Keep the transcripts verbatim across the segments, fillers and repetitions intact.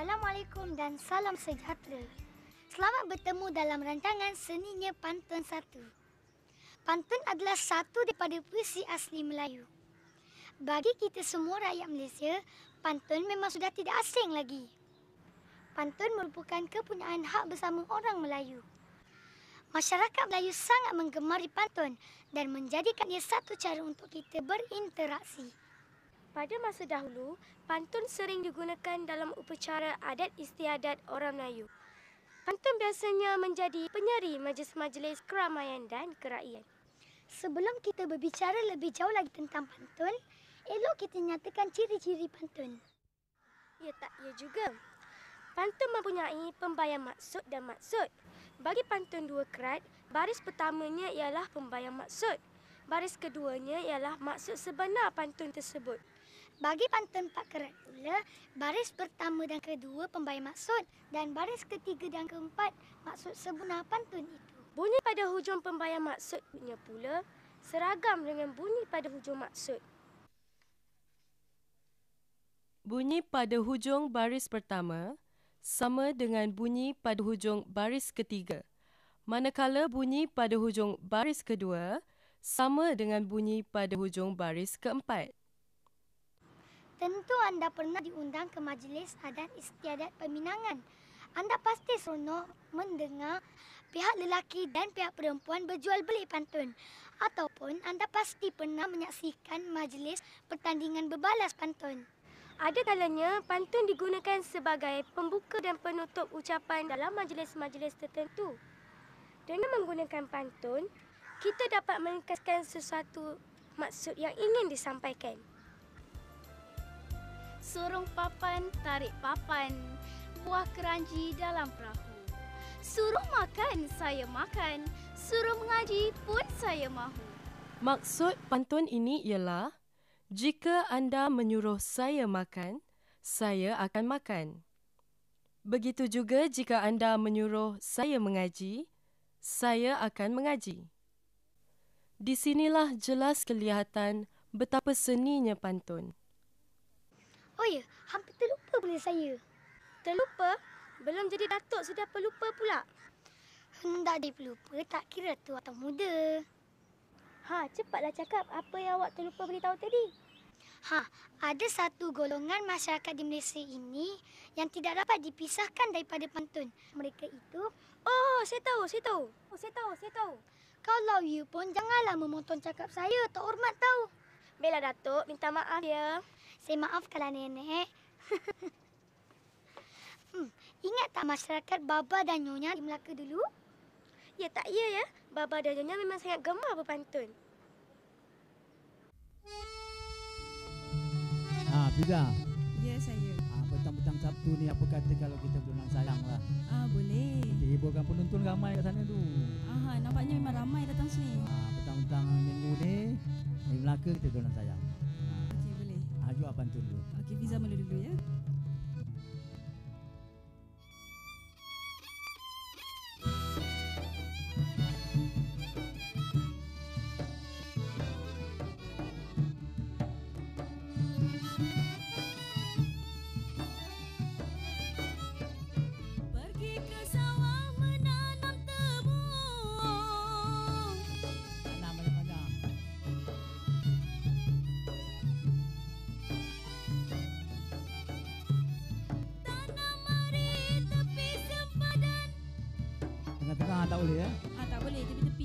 Assalamualaikum dan salam sejahtera. Selamat bertemu dalam rancangan Seninya Pantun satu. Pantun adalah satu daripada puisi asli Melayu. Bagi kita semua rakyat Malaysia, pantun memang sudah tidak asing lagi. Pantun merupakan kepunyaan hak bersama orang Melayu. Masyarakat Melayu sangat menggemari pantun dan menjadikannya satu cara untuk kita berinteraksi. Pada masa dahulu, pantun sering digunakan dalam upacara adat istiadat orang Melayu. Pantun biasanya menjadi penyeri majlis-majlis keramaian dan kerakyatan. Sebelum kita berbicara lebih jauh lagi tentang pantun, elok kita nyatakan ciri-ciri pantun. Ya tak, ya juga. Pantun mempunyai pembayan maksud dan maksud. Bagi pantun dua kerat, baris pertamanya ialah pembayan maksud. Baris keduanya ialah maksud sebenar pantun tersebut. Bagi pantun empat kerat pula, baris pertama dan kedua pembayan maksud dan baris ketiga dan keempat maksud sebenar pantun itu. Bunyi pada hujung pembayan maksudnya pula seragam dengan bunyi pada hujung maksud. Bunyi pada hujung baris pertama sama dengan bunyi pada hujung baris ketiga, manakala bunyi pada hujung baris kedua sama dengan bunyi pada hujung baris keempat. Tentu anda pernah diundang ke majlis adat istiadat peminangan. Anda pasti seronok mendengar pihak lelaki dan pihak perempuan berjual beli pantun. Ataupun anda pasti pernah menyaksikan majlis pertandingan berbalas pantun. Ada kalanya pantun digunakan sebagai pembuka dan penutup ucapan dalam majlis-majlis tertentu. Dengan menggunakan pantun, kita dapat meringkaskan sesuatu maksud yang ingin disampaikan. Sorong papan, tarik papan, buah keranji dalam perahu. Suruh makan, saya makan. Suruh mengaji pun saya mahu. Maksud pantun ini ialah, jika anda menyuruh saya makan, saya akan makan. Begitu juga jika anda menyuruh saya mengaji, saya akan mengaji. Di sinilah jelas kelihatan betapa seninya pantun. Oh ya, hampir terlupa pula saya. Terlupa? Belum jadi datuk sudah pelupa pula. Hendak dipelupa, tak kira tua atau muda. Ha, cepatlah cakap apa yang awak terlupa beritahu tadi. Ha, ada satu golongan masyarakat di Malaysia ini yang tidak dapat dipisahkan daripada pantun. Mereka itu... Oh, saya tahu, saya tahu. Oh, saya tahu, saya tahu. Kalau you pun janganlah memotong cakap saya, tak hormat tahu. Bella Datuk, minta maaf ya. Saya maafkanlah nenek. hmm, ingat tak masyarakat Baba dan Nyonya di Melaka dulu? Ya tak ya ya. Baba dan Nyonya memang sangat gemar berpantun. Ah, Fiza. Ya, saya. Ah, petang-petang Sabtu ni apa kata kalau kita berenang sayang lah. Ah, boleh. Kita hiburkan penonton ramai kat sana tu. Aha, nampaknya memang ramai datang sini. Ah, petang-petang minggu ni di Melaka kita berenang sayang. Ah, Okey, boleh. ah jom pantun dulu. Okey, Fiza mula dulu ya. Pergi ke sawah menanam tebu. Tanam banyak-banyak. Tanam mari tepi sempadan. Tengah-tengah tak boleh ya. Ah, tak boleh tepi-tepi.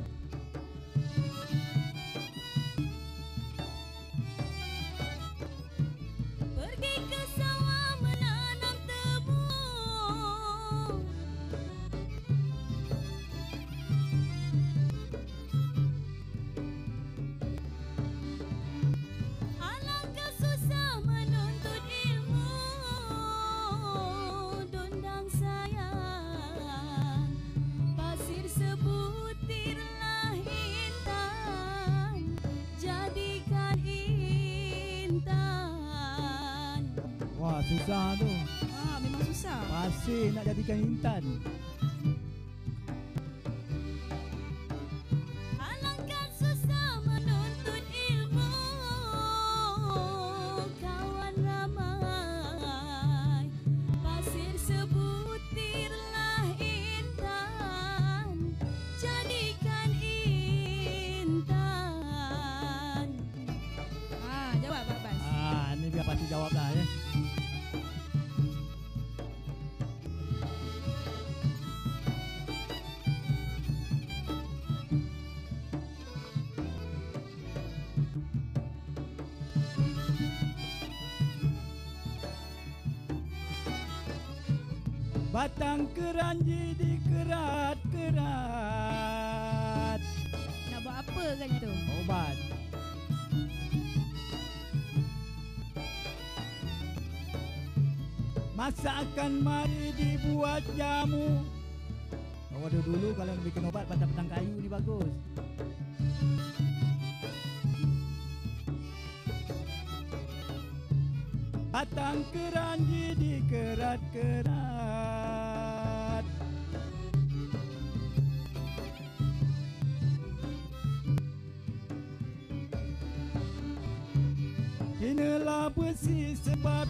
Pergi ke sawah menanam tebu. Alangkah susah menuntut ilmu. Dondang sayang, pasir sebutirlah intan. Jadikan intan. Wah, susah tu. Ah, memang susah. Pasir nak jadikan intan. Alangkah susah menuntut ilmu. Kawan ramai, jawablah ya. Batang keranji dikerat-kerat. Nak buat apa kan itu? Obat. Masakan mari dibuat jamu. Oh, waduh, dulu kalau nak bikin obat batang-batang kayu ni bagus. Batang keranji dikerat-kerat. Inilah besi sebab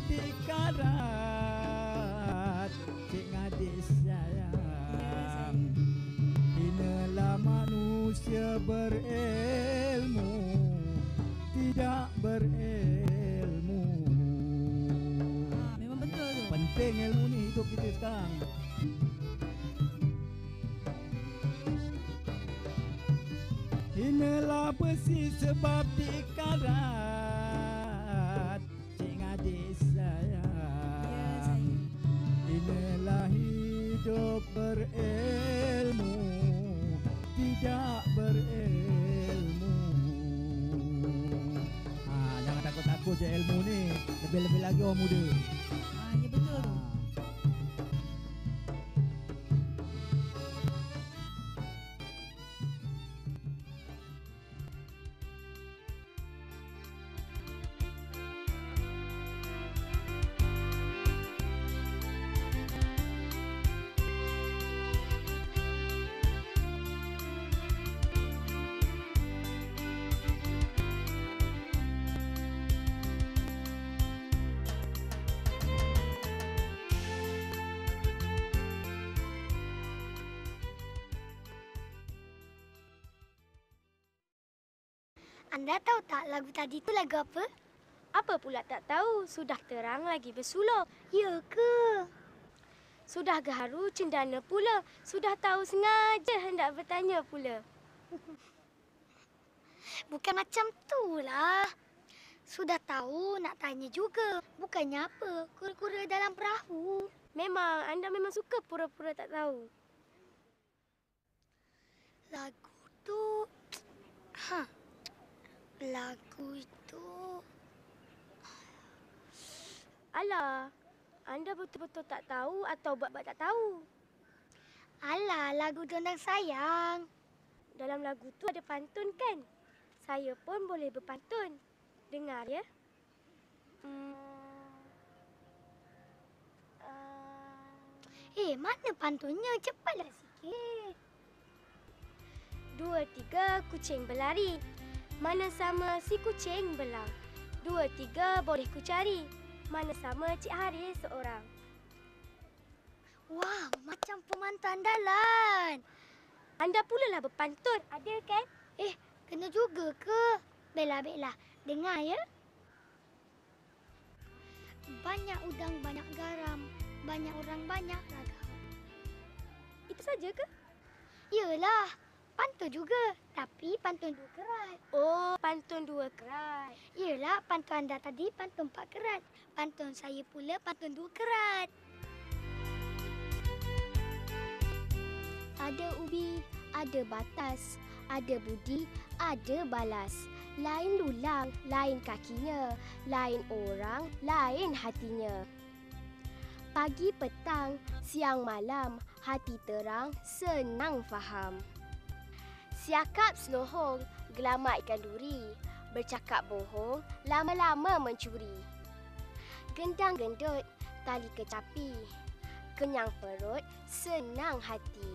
dikarat. Cik Gadis sayang, inilah manusia berilmu, tidak berilmu. Ha, memang betul tu. Penting ilmu ni hidup kita sekarang. Inilah besi sebab dikarat. Cik Gadis sayang, Ya, saya. inilah hidup berilmu, tidak berilmu. Ha, jangan takut-takut je ilmu ni. Lebih-lebih lagi orang muda. Ha, ya betul tu. Anda tahu tak lagu tadi tu lagu apa? Apa pula tak tahu, sudah terang lagi bersulur. Ya ke? Sudah gaharu cendana pula. Sudah tahu sengaja hendak bertanya pula. Bukan macam tu lah. Sudah tahu nak tanya juga. Bukannya apa, kura-kura dalam perahu. Memang, anda memang suka pura-pura tak tahu. Lagu tu... Ha. Lagu itu... Alah, anda betul-betul tak tahu atau buat-buat tak tahu? Alah, lagu Dondang Sayang. Dalam lagu tu ada pantun kan? Saya pun boleh berpantun. Dengar ya. Hmm. Uh... Eh, mana pantunnya? Cepatlah sikit. Dua tiga kucing berlari. Mana sama si kucing belang. Dua tiga boleh ku cari. Mana sama Cik Haris seorang. Wah, macam pemantun andalan. Anda pula lah berpantun. Ada kan? Eh, kena juga ke? Bella, Bella. Dengar ya. Banyak udang, banyak garam. Banyak orang, banyak ragam. Itu saja ke? Yelah, pantun juga. Tapi pantun dua kerat. Oh, pantun dua kerat. Yelah, pantun anda tadi pantun empat kerat. Pantun saya pula pantun dua kerat. Ada ubi, ada batas. Ada budi, ada balas. Lain lulang, lain kakinya. Lain orang, lain hatinya. Pagi petang, siang malam, hati terang, senang faham. Siakap selohong, gelamat ikan duri. Bercakap bohong, lama-lama mencuri. Gendang gendut, tali kecapi. Kenyang perut, senang hati.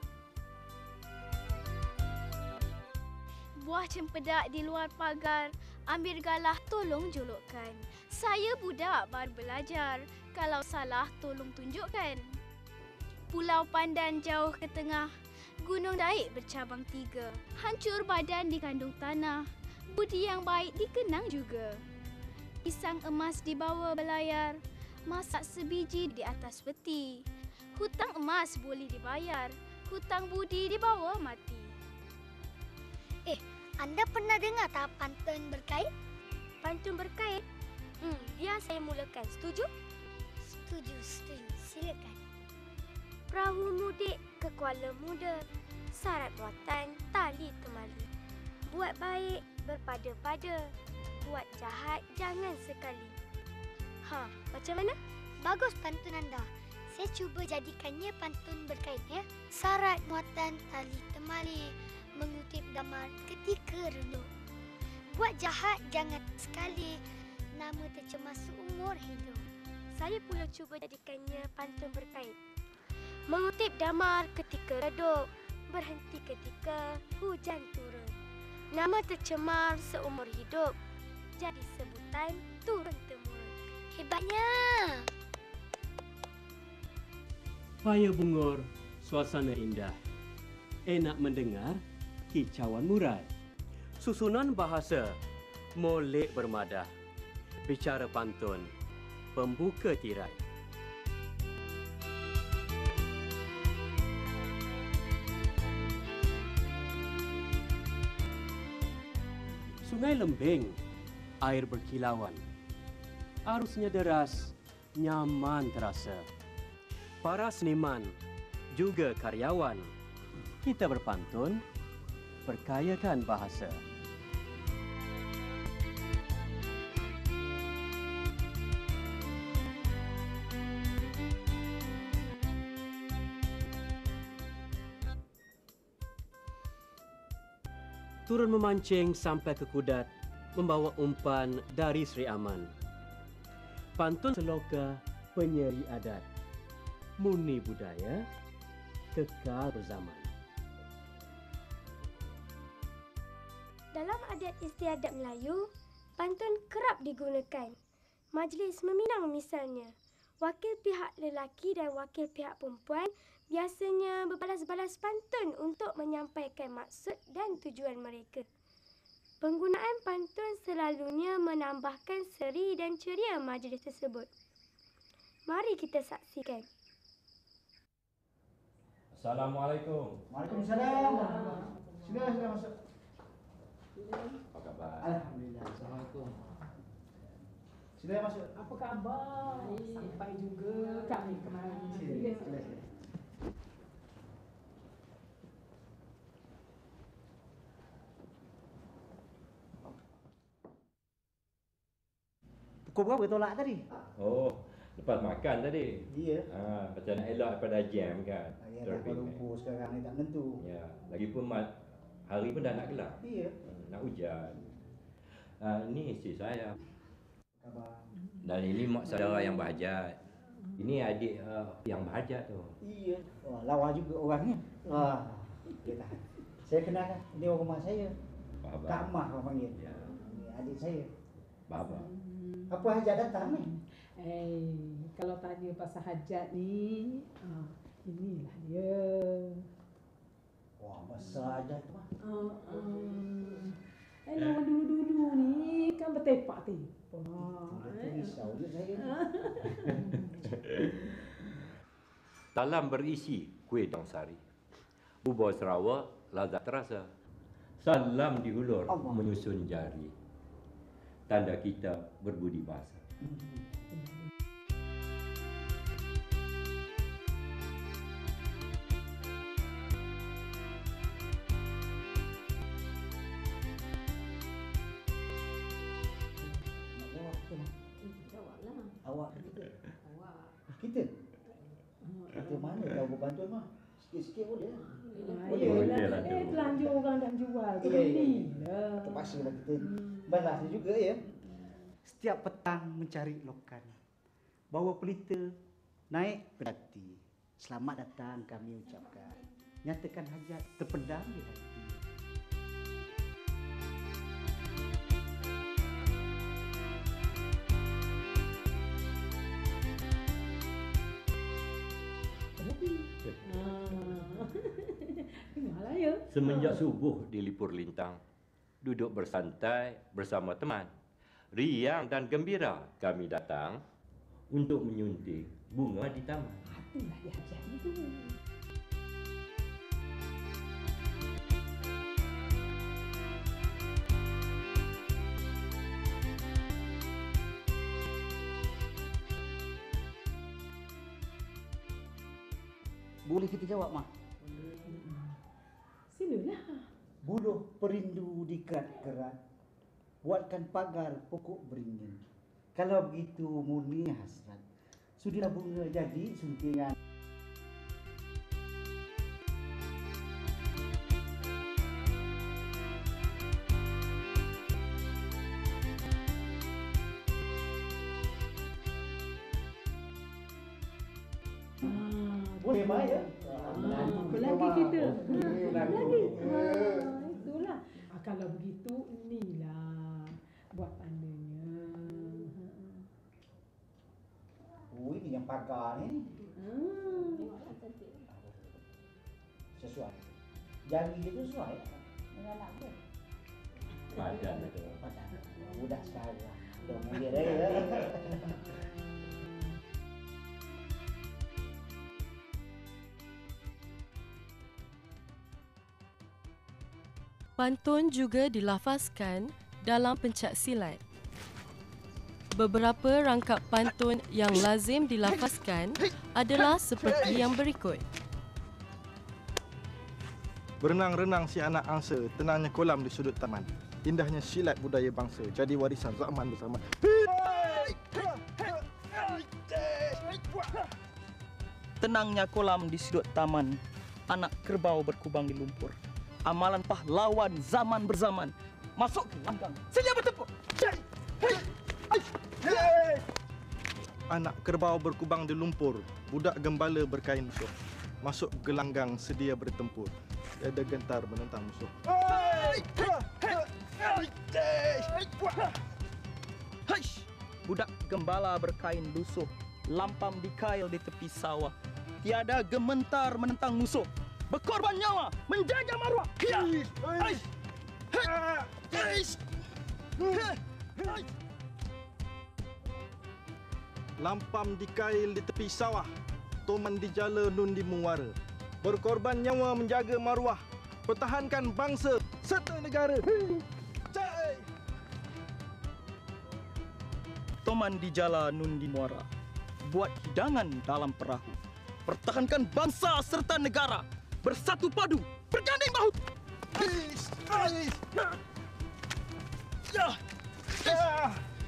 Buah cempedak di luar pagar, ambil galah tolong jolokkan. Saya budak baru belajar, kalau salah tolong tunjukkan. Pulau Pandan jauh ke tengah, Gunung Daik bercabang tiga. Hancur badan di kandung tanah, budi yang baik dikenang juga. Pisang emas dibawa belayar, masak sebiji di atas peti. Hutang emas boleh dibayar, hutang budi dibawa mati. Eh, anda pernah dengar tak pantun berkait? Pantun berkait? Hmm, biar saya mulakan. Setuju? Setuju, setuju. Silakan. Perahu mudik ke Kuala Muda, syarat muatan tali temali. Buat baik berpada-pada, buat jahat jangan sekali. Ha, macam mana? Bagus pantun anda. Saya cuba jadikannya pantun berkait ya. Syarat muatan tali temali, mengutip damar ketika redup. Buat jahat jangan sekali, nama tercemar seumur hidup. Saya pula cuba jadikannya pantun berkait. Mengutip damar ketika redup, berhenti ketika hujan turun. Nama tercemar seumur hidup, jadi sebutan turun-temurun. Hebatnya. Paya bungur, suasana indah. Enak mendengar, kicauan murai. Susunan bahasa, molek bermadah. Bicara pantun, pembuka tirai. Sungai lembing, air berkilauan. Arusnya deras, nyaman terasa. Para seniman, juga karyawan, kita berpantun, perkayakan bahasa. Turun memancing sampai ke Kudat, membawa umpan dari Sri Aman. Pantun seloka penyeri adat. Murni budaya, kekal berzaman. Dalam adat istiadat Melayu, pantun kerap digunakan. Majlis meminang misalnya. Wakil pihak lelaki dan wakil pihak perempuan biasanya berbalas-balas pantun untuk menyampaikan maksud dan tujuan mereka. Penggunaan pantun selalunya menambahkan seri dan ceria majlis tersebut. Mari kita saksikan. Assalamualaikum. Waalaikumsalam. Sila, sila masuk. Apa khabar? Alhamdulillah. Assalamualaikum. Sila masuk. Apa khabar? Sampai juga kami kemarin. Sila, sila, sila. Pukul berapa tolak tadi? Oh, lepas makan tadi. Iya. Ha, macam nak elak daripada jam kan. Ya, dah Traffic, lumpur sekarang ni tak menentu. Ya, lagipun mat- hari pun dah nak gelap. Iya. Hmm, Nak hujan. Ha, ini isteri saya. Khabar. Dan ini mak saudara yang berhajat. Ini adik uh, yang berhajat tu. Iya. Wah, lawa juga orangnya. Wah. Okey tahan. Saya kenalkan. Ini orang rumah saya. Baba. Kak Mah orang panggil. Ya. Ini adik saya. Baba. Apa hajat datang ni? Eh, kalau tanya pasal hajat ni, ah, inilah dia. Wah, besar hajat tu mah. Ah, ah. Eh, orang dulu-dulu ni kan bertepak-tepak. Itu risau je saya. Talam berisi kuih dong sari. Bubur Sarawak lazat terasa. Salam dihulur Allah. menyusun jari. Tanda kita berbudi bahasa. Nak jawab tu mah. Jawablah. Awak kita. Awak. Kita. Kita mana tahu berbantuan mah? Sikit-sikit boleh. Ah, Boleh. yelah. Boleh lah tu. Eh, telanjur orang dah jual. Iya, iya, iya. Belilah. Terpaksa lah kita balas juga ya. Setiap petang mencari lokan. Bawa pelita naik pedati. Selamat datang kami ucapkan. Nyatakan hajat terpendam di hati. Jadi. Ah. Malah ya. Semenjak subuh di Lipur Lintang, duduk bersantai bersama teman. riang dan gembira kami datang untuk menyuntik bunga di taman. Itulah dia hajat itu. Boleh kita jawab, Mak? Silalah. Buluh perindu dikerat-kerat, buatkan pagar pokok beringin. Kalau begitu murni hasrat, sudilah bunga jadi suntingan. Boleh, Mak, ya? Apa lagi kita? Apa lagi? Ah, itulah. Ah, kalau begitu, inilah buat tandanya. Oh, ini yang pagar ni. Hmm. Sesuai. Jari dia tu sesuai. Dengan anak dia. Padan itu. Padan. Budak sekarang. Dong dia dah. Pantun juga dilafazkan dalam pencak silat. Beberapa rangkap pantun yang lazim dilafazkan adalah seperti yang berikut. Berenang-renang si anak angsa, tenangnya kolam di sudut taman. Indahnya silat budaya bangsa, jadi warisan zaman bersama. Tenangnya kolam di sudut taman, anak kerbau berkubang di lumpur. Amalan pahlawan zaman berzaman, masuk ke langgang, sedia bertempur. Anak kerbau berkubang di lumpur, budak gembala berkain musuh. Masuk gelanggang sedia bertempur. Ada gentar menentang musuh. Haish! Budak gembala berkain lusuh, lampam dikail di tepi sawah. Tiada gementar menentang musuh. Berkorban nyawa, menjaga maruah. Haish! Haish! Lampam dikail di tepi sawah, toman dijala nun di muara. Berkorban nyawa menjaga maruah, pertahankan bangsa serta negara. Toman dijala nun di muara, buat hidangan dalam perahu. Pertahankan bangsa serta negara, bersatu padu, berganding bahu. Ya. Ya.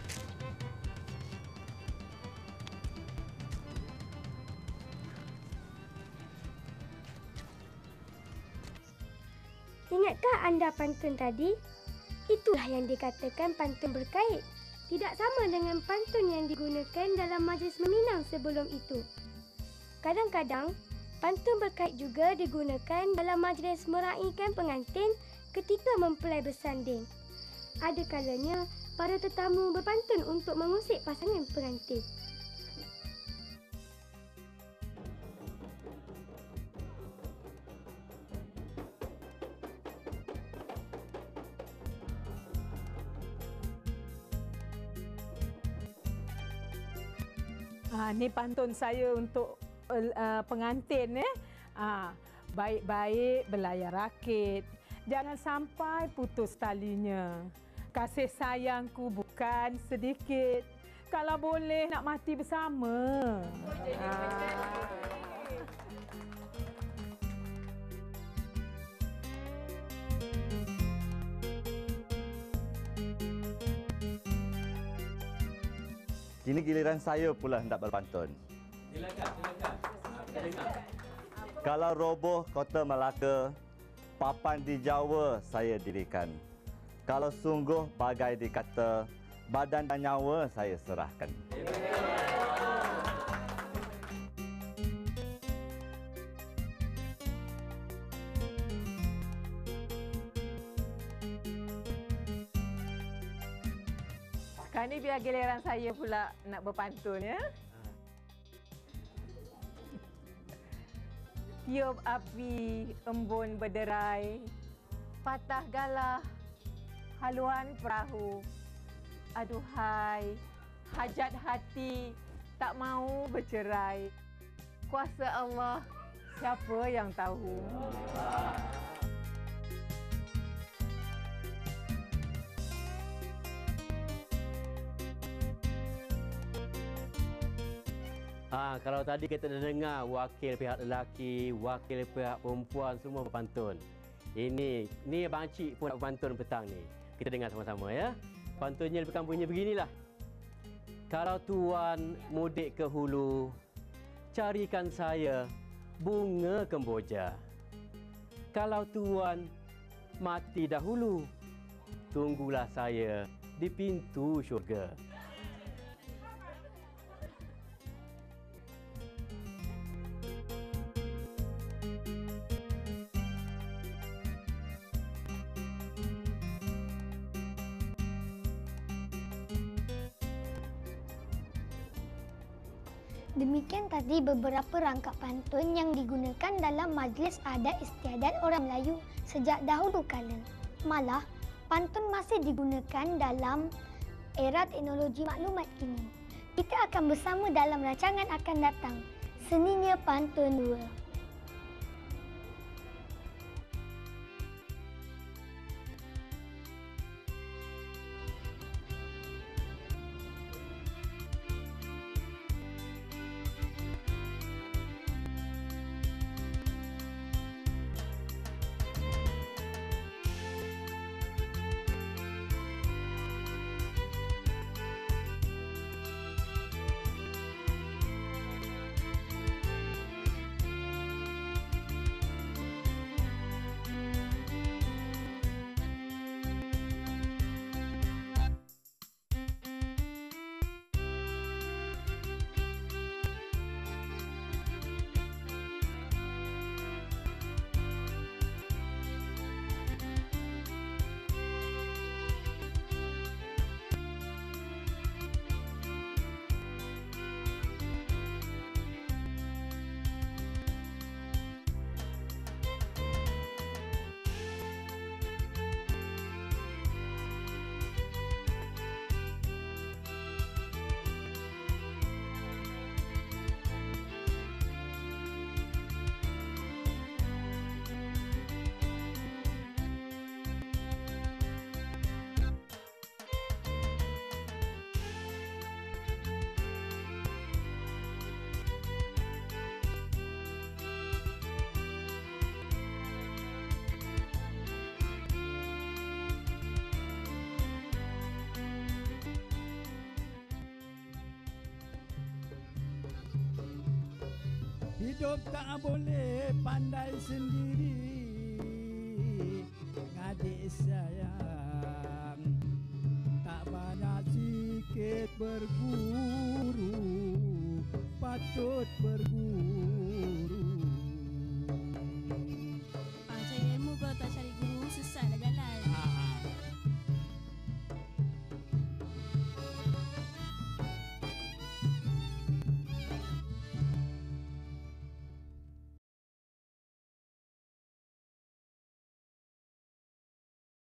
Ingatkah anda pantun tadi? Itulah yang dikatakan pantun berkait. Tidak sama dengan pantun yang digunakan dalam majlis meminang sebelum itu. Kadang-kadang, pantun berkait juga digunakan dalam majlis meraihkan pengantin ketika mempelai bersanding. Ada kalanya, para tetamu berpantun untuk mengusik pasangan pengantin. Ah, ni pantun saya untuk uh, pengantin eh. Ah, baik-baik belayar rakit. Jangan sampai putus talinya. Kasih sayangku bukan sedikit. Kalau boleh nak mati bersama. Ah. Kini giliran saya pula hendak berpantun. Silakan, silakan. Kita dengar. Kalau roboh kota Melaka, papan di Jawa saya dirikan. Kalau sungguh bagai dikata, badan dan nyawa saya serahkan. Sekarang ni biar giliran saya pula nak berpantun ya. Tiup api embun berderai, patah galah haluan perahu. Aduhai, hajat hati tak mau bercerai. Kuasa Allah, siapa yang tahu? Ah, kalau tadi kita dah dengar wakil pihak lelaki, wakil pihak perempuan semua berpantun. Ini, ni abang cik pun nak berpantun petang ni. Kita dengar sama-sama ya. Pantunnya lebih kurang bunyi beginilah. Kalau tuan mudik ke hulu, carikan saya bunga kemboja. Kalau tuan mati dahulu, tunggulah saya di pintu syurga. Demikian tadi beberapa rangkap pantun yang digunakan dalam majlis adat istiadat orang Melayu sejak dahulu kala. Malah, pantun masih digunakan dalam era teknologi maklumat kini. Kita akan bersama dalam rancangan akan datang, Seninya Pantun dua. Hidup tak boleh pandai sendiri, adik sayang. Tak banyak sikit berguru, patut ber